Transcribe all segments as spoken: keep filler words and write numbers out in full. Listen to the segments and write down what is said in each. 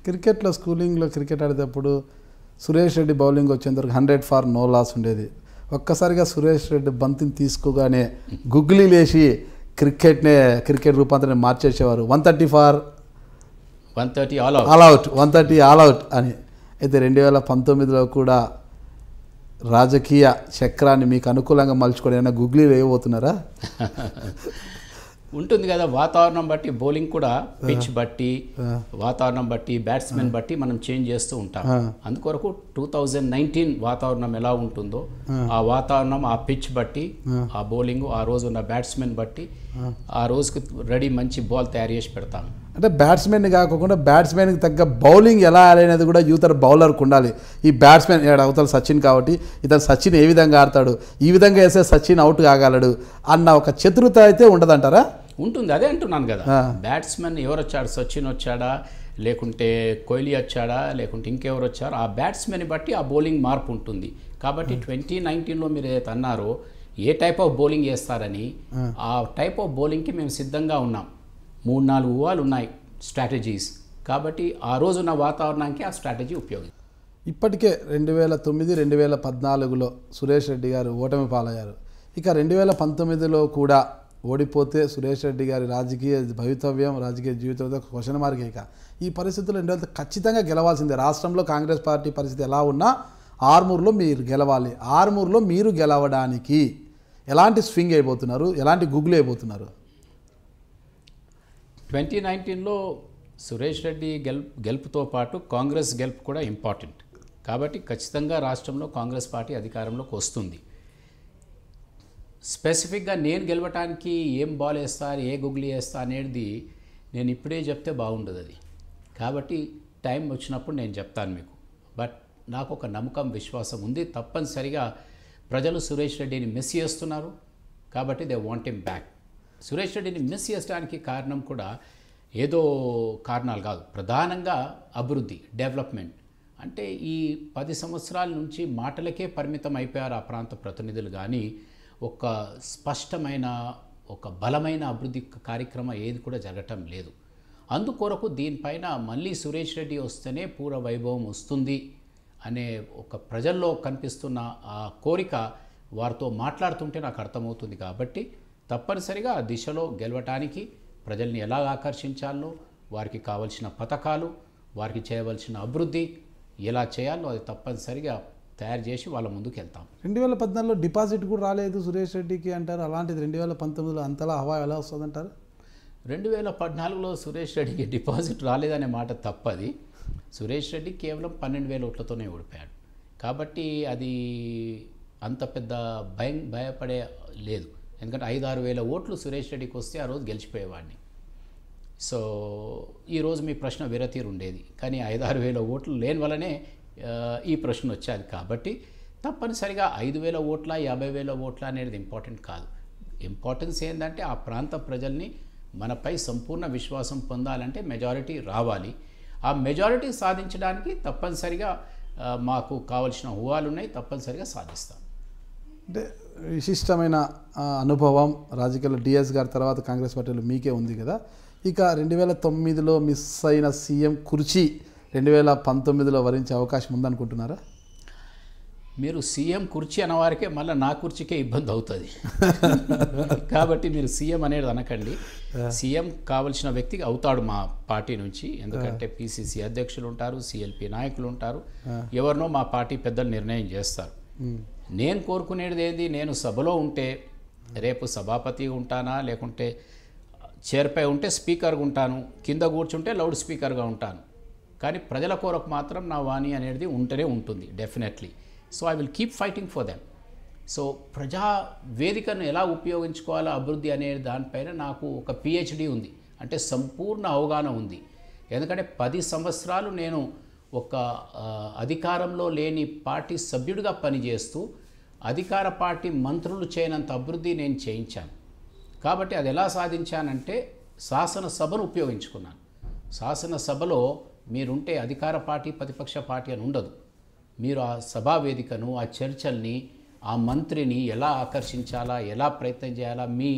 క్రికెట్లో స్కూలింగ్లో క్రికెట్ ఆడేటప్పుడు సురేష్ రెడ్డి బౌలింగ్ వచ్చేందుకు హండ్రెడ్ ఫార్ నో లాస్ ఉండేది. ఒక్కసారిగా సురేష్ రెడ్డి బంతిని తీసుకోగానే గుగ్లీ లేచి క్రికెట్నే క్రికెట్ రూపాంతరం మార్చేసేవారు. One thirty for one thirty all out all out one thirty all out అని. అయితే రెండు వేల పంతొమ్మిదిలో కూడా రాజకీయ చక్రాన్ని మీకు అనుకూలంగా మలుచుకొని ఏమైనా గుగ్లీ వేయబోతున్నారా? ఉంటుంది కదా, వాతావరణం బట్టి బౌలింగ్ కూడా పిచ్ బట్టి వాతావరణం బట్టి బ్యాట్స్మెన్ బట్టి మనం చేంజ్ చేస్తూ ఉంటాం. అందుకొరకు టూ థౌజండ్ నైన్టీన్ వాతావరణం ఎలా ఉంటుందో ఆ వాతావరణం ఆ పిచ్ బట్టి ఆ బౌలింగ్ ఆ రోజు ఉన్న బ్యాట్స్మెన్ బట్టి ఆ రోజుకి రెడీ మంచి బాల్ తయారు చేసి పెడతాం. అంటే బ్యాట్స్మెన్ కాకుండా బ్యాట్స్మెన్కి తగ్గ బౌలింగ్ ఎలా ఆడనేది కూడా యూతర్ బౌలర్కి ఉండాలి. ఈ బ్యాట్స్మెన్ అవతల సచిన్ కాబట్టి ఇతను సచిన్ ఏ విధంగా ఆడతాడు, ఈ విధంగా వేస్తే సచిన్ అవుట్ కాగలడు అన్న ఒక చతురత అయితే ఉండదంటారా? ఉంటుంది, అదే అంటున్నాను కదా. బ్యాట్స్మెన్ ఎవరు వచ్చాడు, సచిన్ వచ్చాడా లేకుంటే కోహ్లీ వచ్చాడా లేకుంటే ఇంకెవరు వచ్చారో ఆ బ్యాట్స్మెన్ బట్టి ఆ బౌలింగ్ మార్పు ఉంటుంది. కాబట్టి ట్వంటీ నైన్టీన్లో మీరు ఏదైతే అన్నారో ఏ టైప్ ఆఫ్ బౌలింగ్ వేస్తారని ఆ టైప్ ఆఫ్ బౌలింగ్కి మేము సిద్ధంగా ఉన్నాం. మూడు నాలుగు ఊహాలు ఉన్నాయి స్ట్రాటజీస్. కాబట్టి ఆ రోజున్న వాతావరణానికి ఆ స్ట్రాటజీ ఉపయోగం. ఇప్పటికే రెండు వేల తొమ్మిది రెండు వేల పద్నాలుగులో సురేష్ రెడ్డి గారు ఓటమి పాలయ్యారు. ఇక రెండు వేల పంతొమ్మిదిలో కూడా ఓడిపోతే సురేష్ రెడ్డి గారి రాజకీయ భవితవ్యం రాజకీయ జీవితంతో క్వశ్చన్ మార్క్. ఇక ఈ పరిస్థితుల్లో రెండు వేల ఖచ్చితంగా గెలవాల్సిందే. రాష్ట్రంలో కాంగ్రెస్ పార్టీ పరిస్థితి ఎలా ఉన్నా ఆర్మూర్లో మీరు గెలవాలి. ఆర్మూర్లో మీరు గెలవడానికి ఎలాంటి స్వింగ్ అయిపోతున్నారు, ఎలాంటి గుగ్గులు అయిపోతున్నారు? ట్వంటీ నైన్టీన్లో సురేష్ రెడ్డి గెలుపు గెలుపుతో పాటు కాంగ్రెస్ గెలుపు కూడా ఇంపార్టెంట్. కాబట్టి ఖచ్చితంగా రాష్ట్రంలో కాంగ్రెస్ పార్టీ అధికారంలోకి వస్తుంది. స్పెసిఫిక్గా నేను గెలవటానికి ఏం బాల్ వేస్తా ఏ గుగ్లీ వేస్తా అనేది నేను ఇప్పుడే చెప్తే బాగుండదు అది. కాబట్టి టైం వచ్చినప్పుడు నేను చెప్తాను మీకు. బట్ నాకు ఒక నమ్మకం విశ్వాసం ఉంది, తప్పనిసరిగా ప్రజలు సురేష్ రెడ్డిని మిస్ చేస్తున్నారు. కాబట్టి they want him back. Suresh రెడ్డిని మిస్ చేయడానికి కారణం కూడా ఏదో కారణాలు కాదు, ప్రధానంగా అభివృద్ధి డెవలప్మెంట్. అంటే ఈ పది సంవత్సరాల నుంచి మాటలకే పరిమితం అయిపోయారు ఆ ప్రాంత ప్రతినిధులు, కానీ ఒక స్పష్టమైన ఒక బలమైన అభివృద్ధి కార్యక్రమం ఏది కూడా జరగటం లేదు. అందుకొరకు దీనిపైన మళ్ళీ సురేష్ రెడ్డి వస్తేనే పూర్వ వైభవం వస్తుంది అనే ఒక ప్రజల్లో కనిపిస్తున్న ఆ కోరిక వారితో మాట్లాడుతుంటే నాకు అర్థమవుతుంది. కాబట్టి తప్పనిసరిగా ఆ దిశలో గెలవటానికి ప్రజల్ని ఎలా ఆకర్షించాలో, వారికి కావలసిన పథకాలు, వారికి చేయవలసిన అభివృద్ధి ఎలా చేయాలో అది తప్పనిసరిగా తయారు చేసి వాళ్ళ ముందుకు వెళ్తాం. రెండు వేల పద్నాలుగులో డిపాజిట్ కూడా రాలేదు సురేష్ రెడ్డికి అంటారు. అలాంటిది రెండు వేల పంతొమ్మిదిలో అంతలా హవా ఎలా వస్తుందంటారు? రెండు వేల పద్నాలుగులో సురేష్ రెడ్డికి డిపాజిట్ రాలేదనే మాట తప్పది. సురేష్ రెడ్డి కేవలం పన్నెండు వేల ఓట్లతోనే ఓడిపోయాడు. కాబట్టి అది అంత పెద్ద భయం భయపడే లేదు. ఎందుకంటే ఐదు ఆరు వేల ఓట్లు సురేష్ రెడ్డికి వస్తే ఆ రోజు గెలిచిపోయేవాడిని. సో ఈరోజు మీ ప్రశ్న విరతీరు ఉండేది, కానీ ఐదు ఆరు వేల ఓట్లు లేని వల్లనే ఈ ప్రశ్న వచ్చేది. కాబట్టి తప్పనిసరిగా ఐదు వేల ఓట్ల యాభై వేల ఓట్ల అనేది ఇంపార్టెంట్ కాదు. ఇంపార్టెన్స్ ఏంటంటే ఆ ప్రాంత ప్రజల్ని మనపై సంపూర్ణ విశ్వాసం పొందాలంటే మెజారిటీ రావాలి. ఆ మెజారిటీ సాధించడానికి తప్పనిసరిగా మాకు కావాల్సిన ఊహాలు ఉన్నాయి, తప్పనిసరిగా సాధిస్తాం. అంటే విశిష్టమైన అనుభవం రాజకీయాల్లో డిఎస్ గారి తర్వాత కాంగ్రెస్ పార్టీలో మీకే ఉంది కదా. ఇక రెండు వేల తొమ్మిదిలో మిస్ అయిన సీఎం కుర్చీ రెండు వేల పంతొమ్మిదిలో వరించే అవకాశం ఉందనుకుంటున్నారా? మీరు సీఎం కుర్చీ అన్నవారికే మళ్ళీ నా కుర్చీకే ఇబ్బంది అవుతుంది. కాబట్టి మీరు సీఎం అనేది అనకండి. సీఎం కావలసిన వ్యక్తికి అవుతాడు మా పార్టీ నుంచి. ఎందుకంటే పిసిసి అధ్యక్షులు ఉంటారు, సిఎల్పి నాయకులు ఉంటారు, ఎవరినో మా పార్టీ పెద్దలు నిర్ణయం చేస్తారు. నేను కోరుకునేది ఏంది, నేను సభలో ఉంటే రేపు సభాపతిగా ఉంటానా లేకుంటే చైర్పై ఉంటే స్పీకర్గా ఉంటాను, కింద కూర్చుంటే లౌడ్ స్పీకర్గా ఉంటాను. కానీ ప్రజల కొరకు మాత్రం నా వాణి అనేది ఉంటూనే ఉంటుంది definitely. So I will keep fighting for them. So ప్రజా వేదికను ఎలా ఉపయోగించుకోవాలో అభివృద్ధి అనే దానిపైన నాకు ఒక పిహెచ్డి ఉంది, అంటే సంపూర్ణ అవగాహన ఉంది. ఎందుకంటే పది సంవత్సరాలు నేను ఒక అధికారంలో లేని పార్టీ సభ్యుడిగా పనిచేస్తూ అధికార పార్టీ మంత్రులు చేయనంత అభివృద్ధి నేను చేయించాను. కాబట్టి అది ఎలా సాధించానంటే శాసనసభను ఉపయోగించుకున్నాను. శాసనసభలో మీరుంటే అధికార పార్టీ ప్రతిపక్ష పార్టీ అని ఉండదు. మీరు ఆ సభా వేదికను ఆ చర్చల్ని ఆ మంత్రిని ఎలా ఆకర్షించాలా, ఎలా ప్రయత్నం చేయాలా, మీ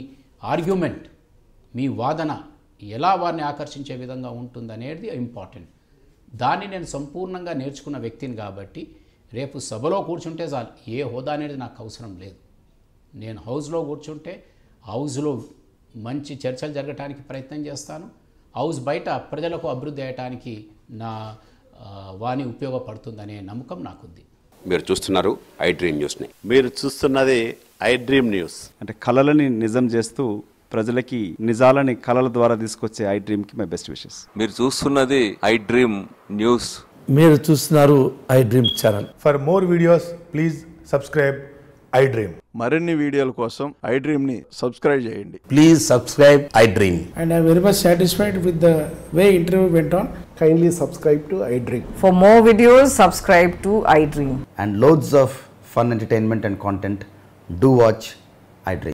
ఆర్గ్యుమెంట్ మీ వాదన ఎలా వారిని ఆకర్షించే విధంగా ఉంటుందనేది ఇంపార్టెంట్. దాన్ని నేను సంపూర్ణంగా నేర్చుకున్న వ్యక్తిని కాబట్టి రేపు సభలో కూర్చుంటే చాలు, ఏ హోదా అనేది నాకు అవసరం లేదు. నేను హౌస్లో కూర్చుంటే హౌస్లో మంచి చర్చలు జరగటానికి ప్రయత్నం చేస్తాను, హౌస్ బయట ప్రజలకు అభివృద్ధి అయ్యటానికి నా వాణి ఉపయోగపడుతుందనే నమ్మకం నాకుంది. మీరు చూస్తున్నారు ఐ డ్రీమ్ న్యూస్ని. మీరు చూస్తున్నది ఐ డ్రీమ్ న్యూస్. అంటే కళలని నిజం చేస్తూ ప్రజలకి నిజాలని కళల ద్వారా తీసుకొచ్చే ఐ డ్రీమ్కి మై బెస్ట్ విషెస్. మీరు చూస్తున్నది ఐ డ్రీమ్ న్యూస్. మీరు చూస్తున్నారు iDream channel. For more videos please subscribe iDream. మరిన్ని వీడియోల కోసం ఐ డ్రీమ్ ని సబ్స్క్రైబ్ చేయండి. Please subscribe iDream. And I am very much satisfied with the way interview went on. Kindly subscribe to iDream. For more videos, subscribe to iDream. And loads of fun entertainment and content. Do watch iDream.